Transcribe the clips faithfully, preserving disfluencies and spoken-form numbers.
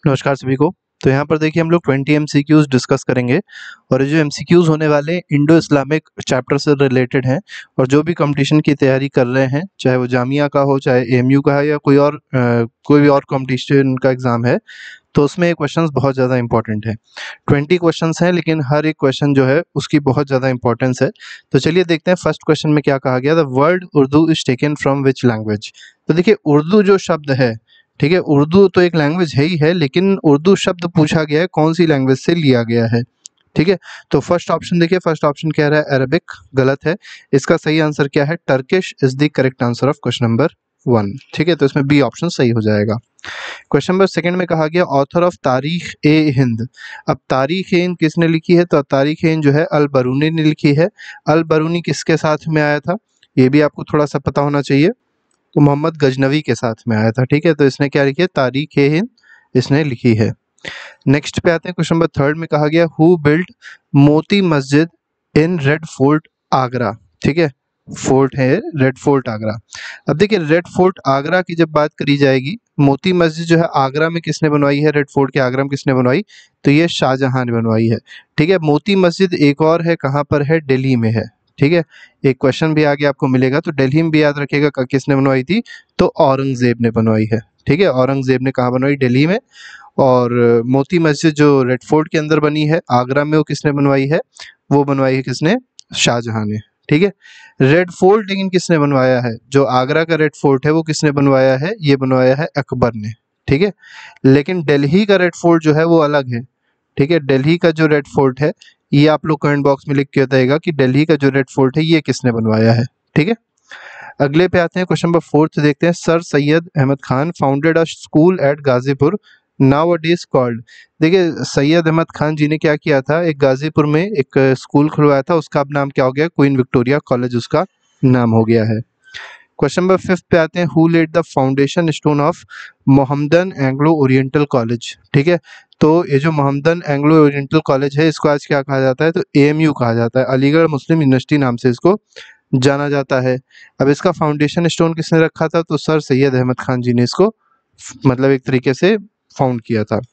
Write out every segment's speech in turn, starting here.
नमस्कार सभी को। तो यहाँ पर देखिए हम लोग ट्वेंटी एमसीक्यूज डिस्कस करेंगे और ये जो एमसीक्यूज होने वाले इंडो इस्लामिक चैप्टर से रिलेटेड हैं और जो भी कंपटीशन की तैयारी कर रहे हैं, चाहे वो जामिया का हो, चाहे एएमयू का है या कोई और अ, कोई भी और कंपटीशन का एग्ज़ाम है, तो उसमें ये क्वेश्चंस बहुत ज़्यादा इंपॉर्टेंट है। ट्वेंटी क्वेश्चंस हैं लेकिन हर एक क्वेश्चन जो है उसकी बहुत ज़्यादा इंपॉर्टेंस है। तो चलिए देखते हैं फर्स्ट क्वेश्चन में क्या कहा गया। The word Urdu is taken from which language. तो देखिए उर्दू जो शब्द है, ठीक है, उर्दू तो एक लैंग्वेज है ही है, लेकिन उर्दू शब्द पूछा गया है कौन सी लैंग्वेज से लिया गया है। ठीक है, तो फर्स्ट ऑप्शन देखिए, फर्स्ट ऑप्शन कह रहा है अरबिक, गलत है। इसका सही आंसर क्या है? Turkish is the correct answer of question number one. ठीक है, तो इसमें बी ऑप्शन सही हो जाएगा। क्वेश्चन नंबर सेकंड में कहा गया ऑथर ऑफ तारीख ए हिंद। अब तारीख ए हिंद किसने लिखी है? तो तारीख ए हिंद जो है अल बरूनी ने लिखी है। अल बरूनी किसके साथ में आया था? ये भी आपको थोड़ा सा पता होना चाहिए। तो मोहम्मद गजनवी के साथ में आया था। ठीक है, तो इसने क्या लिखी है? तारीख ए हिंद इसने लिखी है। नेक्स्ट पे आते हैं, क्वेश्चन नंबर थर्ड में कहा गया who built Moti Masjid in red fort Agra. ठीक है, फोर्ट है रेड फोर्ट आगरा। अब देखिए रेड फोर्ट आगरा की जब बात करी जाएगी, मोती मस्जिद जो है आगरा में किसने बनवाई है? रेड फोर्ट के आगरा में किसने बनवाई? तो ये शाहजहां ने बनवाई है। ठीक है, मोती मस्जिद एक और है, कहाँ पर है? दिल्ली में है। ठीक है, एक क्वेश्चन भी आगे आपको मिलेगा, तो दिल्ली में भी याद रखिएगा किसने बनवाई थी? तो औरंगजेब ने बनवाई है। ठीक है, औरंगजेब ने कहाँ बनवाई? दिल्ली में। और मोती मस्जिद जो रेड फोर्ट के अंदर बनी है आगरा में, वो किसने बनवाई है? वो बनवाई है किसने? शाहजहां ने। ठीक है, रेड फोर्ट लेकिन किसने बनवाया है? जो आगरा का रेड फोर्ट है वो किसने बनवाया है? ये बनवाया है अकबर ने। ठीक है, लेकिन दिल्ली का रेड फोर्ट जो है वो अलग है। ठीक है, दिल्ली का जो रेड फोर्ट है, ये आप लोग कमेंट बॉक्स में लिख के बताइएगा कि दिल्ली का जो रेड फोर्ट है ये किसने बनवाया है। ठीक है, अगले पे आते हैं, क्वेश्चन नंबर फोर्थ देखते हैं। Sir Syed Ahmad Khan founded a school at Ghazipur now it is called. देखिए सैयद अहमद खान जी ने क्या किया था? एक गाजीपुर में एक स्कूल खुलवाया था, उसका अब नाम क्या हो गया? क्वीन विक्टोरिया कॉलेज उसका नाम हो गया है। क्वेश्चन नंबर फिफ्थ पे आते हैं, who laid the foundation stone of Mohammedan Anglo Oriental College. ठीक है, तो ये जो मोहम्मदन एंग्लो ओरिएंटल कॉलेज है इसको आज क्या कहा जाता है? तो एएमयू कहा जाता है, अलीगढ़ मुस्लिम यूनिवर्सिटी नाम से इसको जाना जाता है। अब इसका फाउंडेशन स्टोन किसने रखा था? तो सर सैयद अहमद खान जी ने इसको मतलब एक तरीके से फाउंड किया था।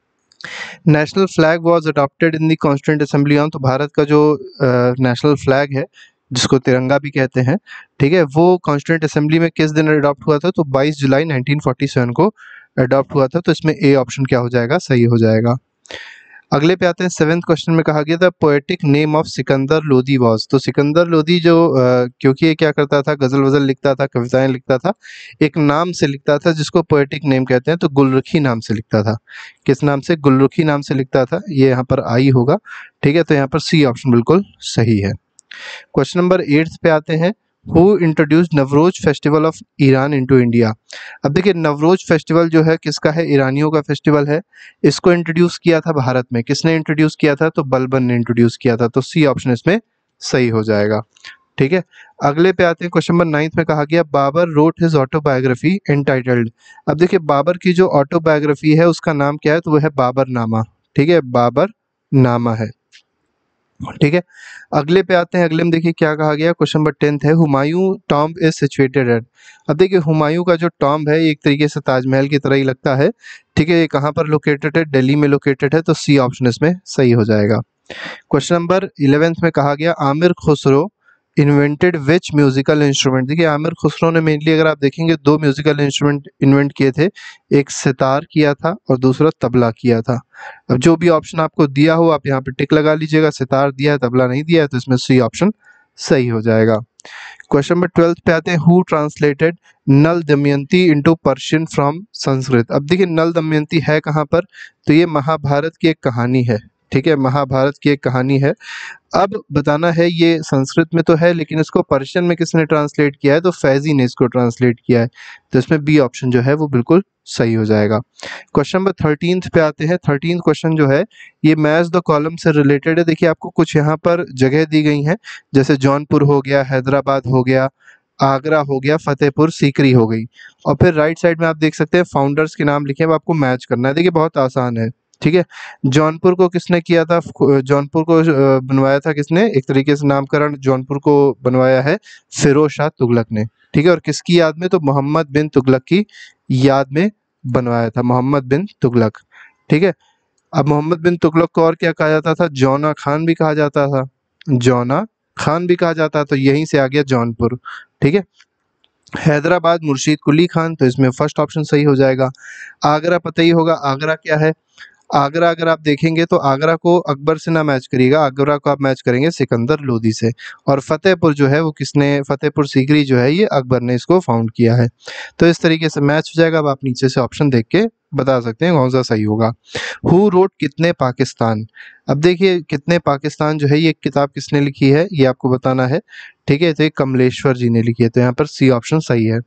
National flag was adopted in the constituent assembly on. तो भारत का जो नेशनल फ्लैग है जिसको तिरंगा भी कहते हैं, ठीक है, वो कॉन्स्टिट्यूएंट असेंबली में किस दिन अडॉप्ट हुआ था? तो बाईस जुलाई नाइनटीन फोर्टी सेवन को अडॉप्ट हुआ था। तो इसमें ए ऑप्शन क्या हो जाएगा? सही हो जाएगा। अगले पे आते हैं, सेवेंथ क्वेश्चन में कहा गया था poetic name of Sikandar Lodi was. तो सिकंदर लोदी जो अ, क्योंकि ये क्या करता था? गजल वजल लिखता था, कविताएं लिखता था, एक नाम से लिखता था जिसको पोएटिक नेम कहते हैं, तो गुलरुखी नाम से लिखता था। किस नाम से? गुलरुखी नाम से लिखता था। ये यहाँ पर आई होगा। ठीक है, तो यहाँ पर सी ऑप्शन बिल्कुल सही है। क्वेश्चन नंबर एट्थ पे आते हैं, who introduced Navroz festival of Iran into India. अब देखिए नवरोज फेस्टिवल जो है किसका है? ईरानियों का फेस्टिवल है। इसको इंट्रोड्यूस किया था भारत में, किसने इंट्रोड्यूस किया था? तो बलबन ने इंट्रोड्यूस किया था। तो सी ऑप्शन इसमें सही हो जाएगा। ठीक है, अगले पे आते हैं, क्वेश्चन नंबर नाइन्थ में कहा गया Babur wrote his autobiography entitled. अब देखिए बाबर की जो ऑटोबायोग्राफी है उसका नाम क्या है? तो वो है बाबर नामा। ठीक है, बाबर नामा है। ठीक है, अगले पे आते हैं, अगले में देखिए क्या कहा गया। क्वेश्चन नंबर टेंथ है, Humayun tomb is situated at. अब देखिए हुमायूं का जो टॉम्ब है एक तरीके से ताजमहल की तरह ही लगता है। ठीक है, ये कहाँ पर लोकेटेड है? दिल्ली में लोकेटेड है। तो सी ऑप्शन इसमें सही हो जाएगा। क्वेश्चन नंबर इलेवेंथ में कहा गया Amir Khusro invented which musical instrument. देखिए आमिर खुसरो ने मेनली अगर आप देखेंगे दो म्यूजिकल इंस्ट्रूमेंट इन्वेंट किए थे, एक सितार किया था और दूसरा तबला किया था। अब जो भी ऑप्शन आपको दिया हो आप यहाँ पे टिक लगा लीजिएगा, सितार दिया है तबला नहीं दिया है, तो इसमें सी ऑप्शन सही हो जाएगा। क्वेश्चन नंबर ट्वेल्थ पे आते हैं, who translated Nal Damayanti into Persian from Sanskrit. अब देखिए नल दमयंती है कहाँ पर? तो ये महाभारत की एक कहानी है। ठीक है, महाभारत की एक कहानी है। अब बताना है ये संस्कृत में तो है लेकिन इसको पर्शियन में किसने ट्रांसलेट किया है? तो फैजी ने इसको ट्रांसलेट किया है। तो इसमें बी ऑप्शन जो है वो बिल्कुल सही हो जाएगा। क्वेश्चन नंबर थर्टींथ पे आते हैं। थर्टींथ क्वेश्चन जो है ये मैच द कॉलम से रिलेटेड है। देखिए आपको कुछ यहाँ पर जगह दी गई हैं, जैसे जौनपुर हो गया, हैदराबाद हो गया, आगरा हो गया, फतेहपुर सीकरी हो गई, और फिर राइट साइड में आप देख सकते हैं फाउंडर्स के नाम लिखे हैं, अब आपको मैच करना है। देखिए बहुत आसान है। ठीक है, जौनपुर को किसने किया था? जौनपुर को अ, बनवाया था किसने? एक तरीके से नामकरण जौनपुर को बनवाया है फिरोज शाह तुगलक ने। ठीक है, और किसकी याद में? तो मोहम्मद बिन तुगलक की याद में बनवाया था? मोहम्मद बिन तुगलक। ठीक है, अब मोहम्मद बिन तुगलक को और क्या कहा जाता था? जौना खान भी कहा जाता था, जौना खान भी कहा जाता, तो यहीं से आ गया जौनपुर। ठीक है, हैदराबाद मुर्शीद कुली खान, तो इसमें फर्स्ट ऑप्शन सही हो जाएगा। आगरा पता ही होगा, आगरा क्या है? आगरा अगर आप देखेंगे तो आगरा को अकबर से ना मैच करिएगा, आगरा को आप मैच करेंगे सिकंदर लोदी से। और फतेहपुर जो है वो किसने, फतेहपुर सीकरी जो है ये अकबर ने इसको फाउंड किया है। तो इस तरीके से मैच हो जाएगा। अब आप नीचे से ऑप्शन देख के बता सकते हैं कौन सा सही होगा। हु रोट कितने पाकिस्तान? अब देखिए कितने पाकिस्तान जो है ये किताब किसने लिखी है ये आपको बताना है। ठीक है, तो ये कमलेश्वर जी ने लिखी है, तो यहाँ पर सी ऑप्शन सही है।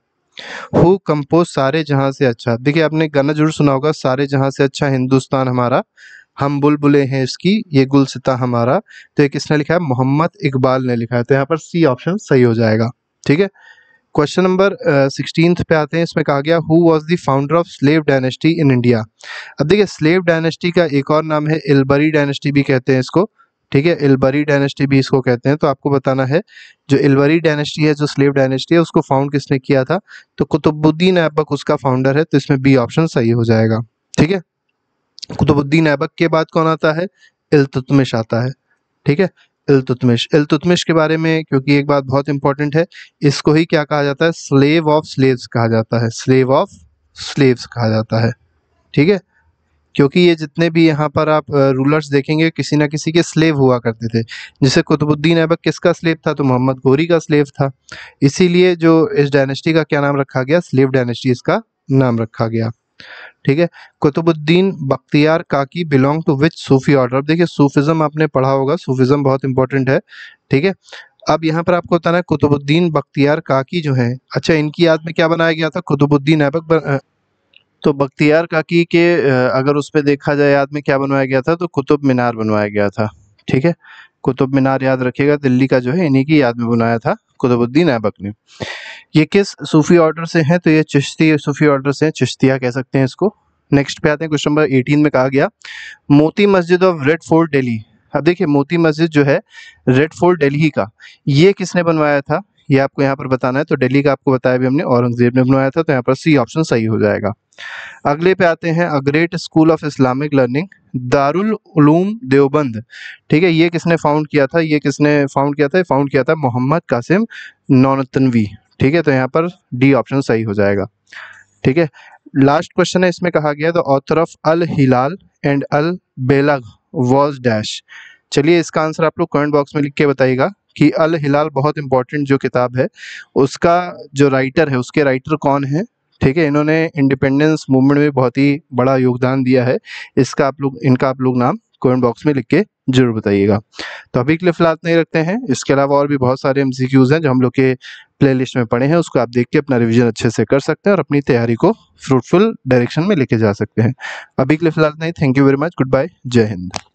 हु कंपोज सारे जहां से अच्छा? देखिए आपने गाना जरूर सुना होगा, सारे जहां से अच्छा हिंदुस्तान हमारा, हम बुलबुलें हैं इसकी, ये गुलसिता हमारा। तो ये किसने लिखा है? मोहम्मद इकबाल ने लिखा है, तो यहाँ पर सी ऑप्शन सही हो जाएगा। ठीक है, क्वेश्चन नंबर सिक्सटीन पे आते हैं। इसमें कहा गया who was the founder of slave dynasty in India? अब देखिए स्लेव डायनेस्टी का एक और नाम है इलबरी डायनेस्टी भी कहते हैं इसको। ठीक है, इलबरी डायनेस्टी भी इसको कहते हैं। तो आपको बताना है जो इलबरी डायनेस्टी है, जो स्लेव डायनेस्टी है, उसको फाउंड किसने किया था? तो कुतुबुद्दीन ऐबक उसका फाउंडर है, तो इसमें बी ऑप्शन सही हो जाएगा। ठीक है, कुतुबुद्दीन ऐबक के बाद कौन आता है? इल्तुतमिश आता है। ठीक है, इल्तुतमिश। इल्तुतमिश के बारे में क्योंकि एक बात बहुत इंपॉर्टेंट है, इसको ही क्या कहा जाता है? स्लेव ऑफ स्लेव्स कहा जाता है, स्लेव ऑफ स्लेव्स कहा जाता है। ठीक है, क्योंकि ये जितने भी यहाँ पर आप रूलर्स देखेंगे किसी ना किसी के स्लेव हुआ करते थे। जैसे कुतुबुद्दीन ऐबक किसका स्लेव था? तो मोहम्मद गोरी का स्लेव था। इसीलिए जो इस डायनेस्टी का क्या नाम रखा गया? स्लेव डायनेस्टी इसका नाम रखा गया। ठीक है, Qutbuddin Bakhtiyar Kaki belong to which Sufi order? अब देखिए सूफिज्म आपने पढ़ा होगा, सूफिज्म बहुत इंपॉर्टेंट है। ठीक है, अब यहाँ पर आपको बताना है कुतुबुद्दीन बख्तियार काकी जो है, अच्छा इनकी याद में क्या बनाया गया था? कुतुबुद्दीन ऐबक। तो बख्तियार काकी के अगर उस पर देखा जाए याद में क्या बनवाया गया था? तो कुतुब मीनार बनवाया गया था। ठीक है, कुतुब मीनार याद रखिएगा, दिल्ली का जो है इन्हीं की याद में बनाया था कुतुबुद्दीन ऐबक ने। ये किस सूफी ऑर्डर से हैं? तो ये चिश्ती सूफी ऑर्डर से हैं, चिश्तिया कह सकते हैं इसको। नेक्स्ट पे आते हैं, क्वेश्चन नंबर एटीन में कहा गया Moti Masjid of red fort Delhi. अब देखिए मोती मस्जिद जो है रेड फोर्ट दिल्ली का, ये किसने बनवाया था? ये आपको यहाँ पर बताना है। तो दिल्ली का आपको बताया भी हमने, औरंगजेब ने बनवाया था, तो यहाँ पर सी ऑप्शन सही हो जाएगा। अगले पे आते हैं, a great school of Islamic learning Darul Uloom Deoband. ठीक है, ये किसने फाउंड किया था? ये किसने फाउंड किया था? फाउंड किया था मोहम्मद कासिम नौनतनवी। ठीक है, तो यहाँ पर डी ऑप्शन सही हो जाएगा। ठीक है, लास्ट क्वेश्चन है, इसमें कहा गया the author of Al Hilal and Al Balagh was dash. चलिए इसका आंसर आप लोग कमेंट बॉक्स में लिख के बताइएगा कि अल हिलाल बहुत इंपॉर्टेंट जो किताब है उसका जो राइटर है, उसके राइटर कौन है? ठीक है, इन्होंने इंडिपेंडेंस मूवमेंट में बहुत ही बड़ा योगदान दिया है। इसका आप लोग इनका आप लोग नाम कमेंट बॉक्स में लिख के जरूर बताइएगा। तो अभी के लिए फिलहाल नहीं रखते हैं, इसके अलावा और भी बहुत सारे एमसीक्यूज हैं जो हम लोग के प्लेलिस्ट में पड़े हैं, उसको आप देख के अपना रिवीजन अच्छे से कर सकते हैं और अपनी तैयारी को फ्रूटफुल डायरेक्शन में लेके जा सकते हैं। अभी के लिए फिलहाल नहीं, thank you very much, good bye, Jai Hind.